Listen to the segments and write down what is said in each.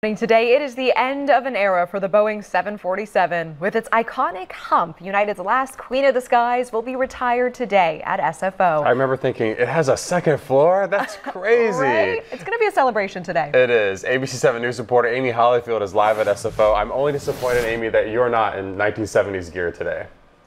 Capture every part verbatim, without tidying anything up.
Today, it is the end of an era for the Boeing seven forty-seven. With its iconic hump, United's last queen of the skies will be retired today at S F O. I remember thinking, it has a second floor? That's crazy. Right? It's going to be a celebration today. It is. A B C seven News reporter Amy Hollyfield is live at S F O. I'm only disappointed, Amy, that you're not in nineteen seventies gear today.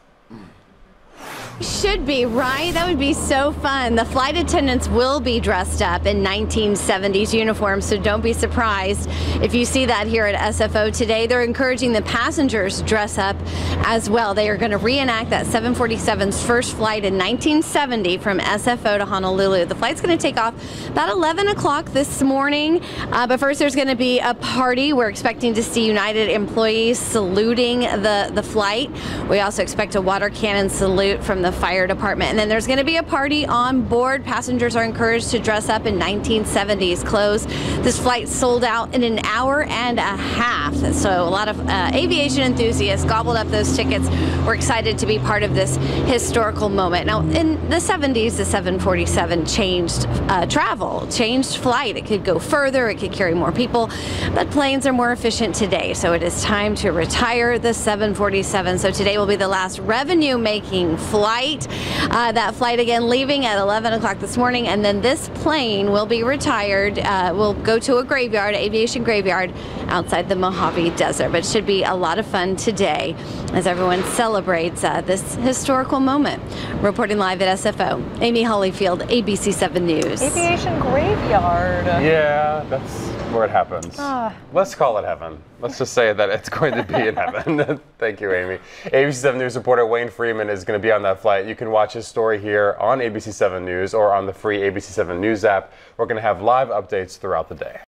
Should be, right? That would be so fun. The flight attendants will be dressed up in nineteen seventies uniforms, so don't be surprised if you see that here at S F O today. They're encouraging the passengers to dress up as well. They are going to reenact that seven forty-seven's first flight in nineteen seventy from S F O to Honolulu. The flight's going to take off about eleven o'clock this morning, uh, but first there's going to be a party. We're expecting to see United employees saluting the, the flight. We also expect a water cannon salute from the fire department, and then there's going to be a party on board. Passengers are encouraged to dress up in nineteen seventies clothes. This flight sold out in an hour and a half, so a lot of uh, aviation enthusiasts gobbled up those tickets. We're excited to be part of this historical moment. Now, in the seventies, the seven forty-seven changed uh, travel, changed flight. It could go further, it could carry more people, but planes are more efficient today, so it is time to retire the seven forty-seven. So today will be the last revenue-making flight. Uh, that flight again leaving at eleven o'clock this morning, and then this plane will be retired. Uh, will go to a graveyard, aviation graveyard outside the Mojave Desert. But it should be a lot of fun today as everyone celebrates uh, this historical moment. Reporting live at S F O, Amy Hollyfield, A B C seven News. Aviation graveyard. Yeah, that's where it happens. Ah. Let's call it heaven. Let's just say that it's going to be in heaven. Thank you, Amy. A B C seven News reporter Wayne Freeman is going to be on that flight. You can watch his story here on A B C seven News or on the free A B C seven News app. We're going to have live updates throughout the day.